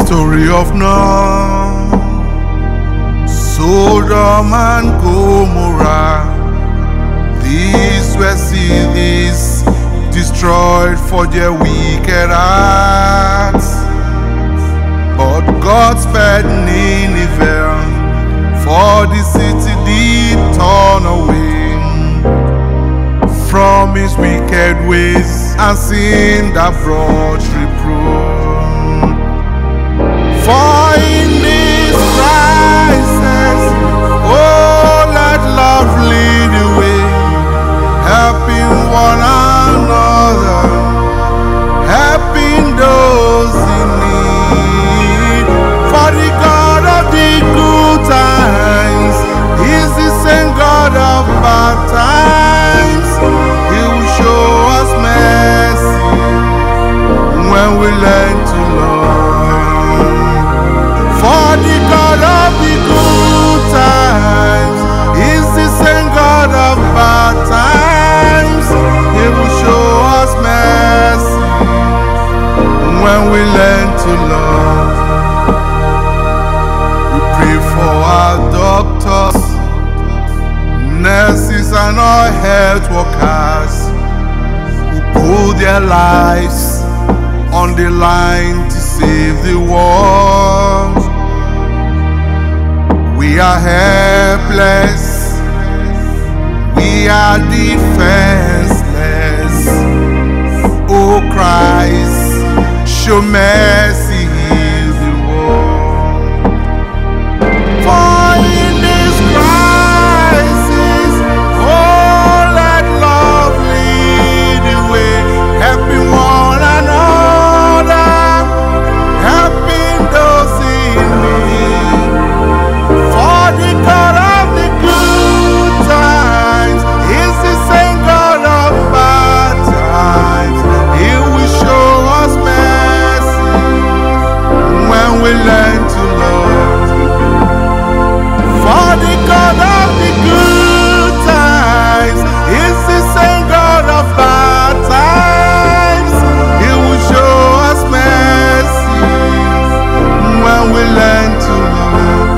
Story of Noah, Sodom and Gomorrah. These were cities destroyed for their wicked acts. But God spared Nineveh, for the city did turn away from his wicked ways, and sin that brought reproach. For in this crisis, oh, let love lead the way, helping one another, helping those in need. For the God of the good times is the same God of bad times. He will show us mercy when we learn to love. For the God of the good times is the same God of bad times. He will show us mercy when we learn to love. We pray for our doctors, nurses and our health workers who put their lives on the line to save the world. We are helpless, we are defenseless. Oh Christ, show mercy, heal the world. For in this crisis, oh, let love lead the way, helping one another, helping those in need. For the God of the good times is the same God of bad times. He will show us mercy when we learn to love. For the God of the good times is the same God of bad times. He will show us mercy when we learn to love.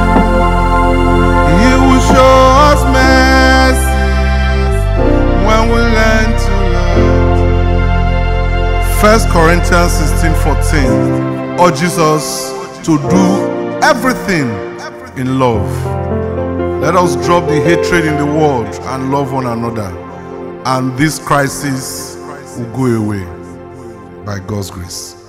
He will show us mercy when we learn to love. 1 Corinthians 16:14 urges us to do everything in love. Let us drop the hatred in the world and love one another, and this crisis will go away by God's grace.